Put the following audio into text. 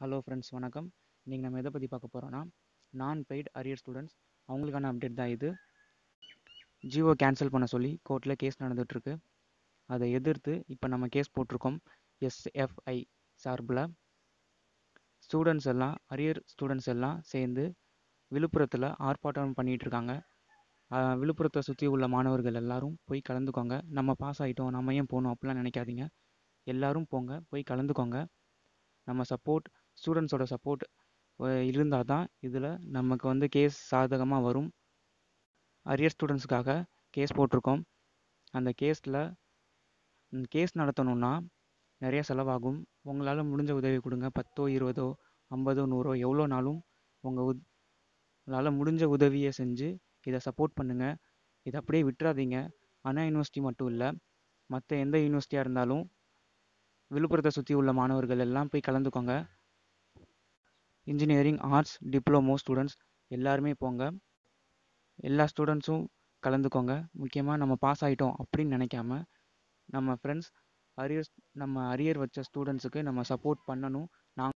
Hello friends, வணக்கம். இன்றைக்கி நம்ம எதை பற்றி பார்க்க போகிறோன்னா, நான் பெய்ட் அரியர் ஸ்டூடெண்ட்ஸ் அவங்களுக்கான அப்டேட் தான் இது. ஜியோ கேன்சல் பண்ண சொல்லி கோர்ட்டில் கேஸ் நடந்துகிட்ருக்கு. அதை எதிர்த்து இப்போ நம்ம கேஸ் போட்டிருக்கோம். எஸ்எஃப்ஐ சார்பில் ஸ்டூடெண்ட்ஸ் எல்லாம், அரியர் ஸ்டூடெண்ட்ஸ் எல்லாம் சேர்ந்து விழுப்புரத்தில் ஆர்ப்பாட்டம் பண்ணிகிட்ருக்காங்க. விழுப்புரத்தை சுற்றி உள்ள மாணவர்கள் எல்லாரும் போய் கலந்துக்கோங்க. நம்ம பாஸ் ஆகிட்டோம், நம்ம ஏன் போகணும் அப்படிலாம் நினைக்காதீங்க. எல்லோரும் போங்க, போய் கலந்துக்கோங்க. நம்ம சப்போர்ட், ஸ்டூடெண்ட்ஸோட சப்போர்ட் இருந்தால் தான் இதில் நமக்கு கேஸ் சாதகமாக வரும். அரியர் ஸ்டூடெண்ட்ஸுக்காக கேஸ் போட்டிருக்கோம். அந்த கேஸ் நடத்தணுன்னா நிறைய செலவாகும். உங்களால் முடிஞ்ச உதவி கொடுங்க. 10, 20, 50, 100 எவ்வளோனாலும் உங்களால் முடிஞ்ச உதவியை செஞ்சு இதை சப்போர்ட் பண்ணுங்கள். இதை அப்படியே விட்டுறாதீங்க. அண்ணா யூனிவர்சிட்டி மட்டும் இல்லை, மற்ற எந்த யூனிவர்சிட்டியாக இருந்தாலும் விழுப்புரத்தை சுற்றி உள்ள மாணவர்கள் எல்லாம் போய் கலந்துக்கோங்க. இன்ஜினியரிங், ஆர்ட்ஸ், டிப்ளமோ ஸ்டூடெண்ட்ஸ் எல்லாருமே போங்க. எல்லா ஸ்டூடெண்ட்ஸும் கலந்துக்கோங்க. முக்கியமாக நம்ம பாஸ் ஆகிட்டோம் அப்படின்னு நினைக்காம நம்ம ஃப்ரெண்ட்ஸ், நம்ம அரியர் வச்ச ஸ்டூடெண்ட்ஸுக்கு நம்ம சப்போர்ட் பண்ணணும்.